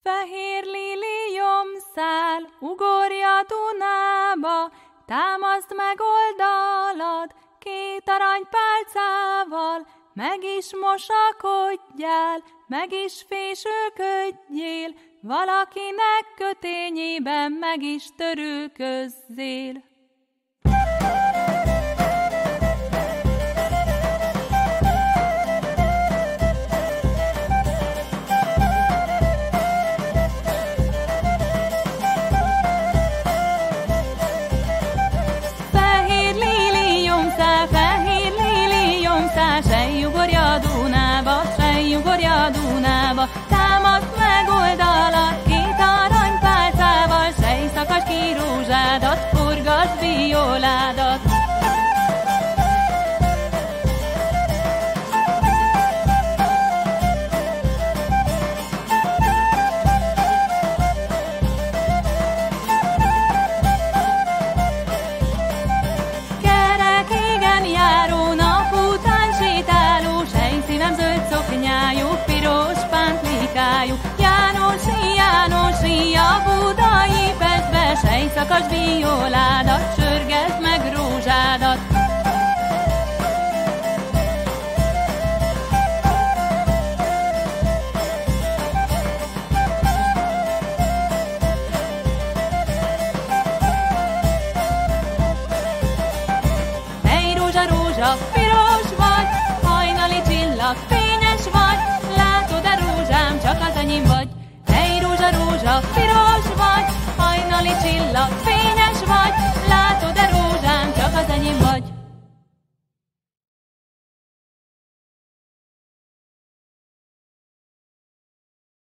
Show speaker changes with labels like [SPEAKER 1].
[SPEAKER 1] Fehér liliom szál, ugorj a Dunába, támaszd meg oldalad, két aranypálcával, meg is mosakodjál, meg is fésülködjél, valakinek kötényében meg is törülközzél.
[SPEAKER 2] A Dunába, támaszd meg oldalat, két aranypálcával, sej szakasd ki rózsádat, forgasd violádat. Kerek égen járó, nap után sétáló, sej szívem zöld szoknyájú, piros pántlikájú, Jánosi, Jánosi, a budai Pestbe, sej szakasd violádat, sörgesd meg rózsádat. Hey rózsa, rózsa, piros vagy, hajnali csillag, fényes vagy, látod-e rózsám, csak az enyém vagy. Hey rózsa, rózsa, piros vagy, hajnali csillag, fényes